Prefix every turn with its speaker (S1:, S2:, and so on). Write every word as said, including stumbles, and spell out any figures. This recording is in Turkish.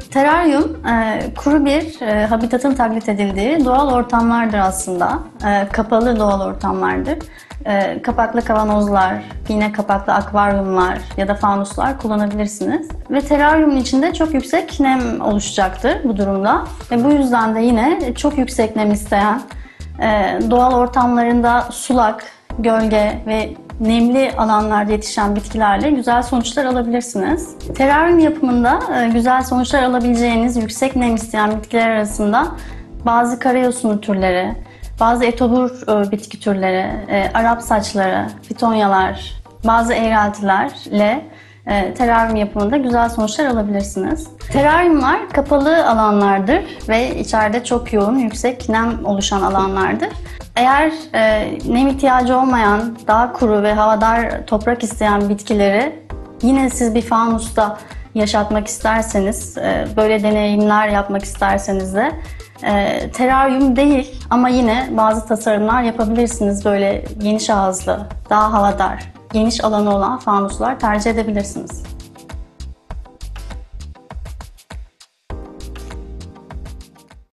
S1: Teraryum, e, kuru bir e, habitatın taklit edildiği doğal ortamlardır aslında. E, kapalı doğal ortamlardır. E, kapaklı kavanozlar, yine kapaklı akvaryumlar ya da fanuslar kullanabilirsiniz. Ve teraryumun içinde çok yüksek nem oluşacaktır bu durumda. Ve bu yüzden de yine çok yüksek nem isteyen, e, doğal ortamlarında sulak, gölge ve nemli alanlarda yetişen bitkilerle güzel sonuçlar alabilirsiniz. Teraryum yapımında e, güzel sonuçlar alabileceğiniz yüksek nem isteyen bitkiler arasında bazı karayosunu türleri, bazı etobur e, bitki türleri, e, Arap saçları, fitonyalar, bazı eğreltilerle e, teraryum yapımında güzel sonuçlar alabilirsiniz. Teraryumlar kapalı alanlardır ve içeride çok yoğun, yüksek nem oluşan alanlardır. Eğer e, nem ihtiyacı olmayan, daha kuru ve havadar toprak isteyen bitkileri yine siz bir fanusta yaşatmak isterseniz, e, böyle deneyimler yapmak isterseniz de e, teraryum değil ama yine bazı tasarımlar yapabilirsiniz. Böyle geniş ağızlı, daha havadar, geniş alanı olan fanuslar tercih edebilirsiniz.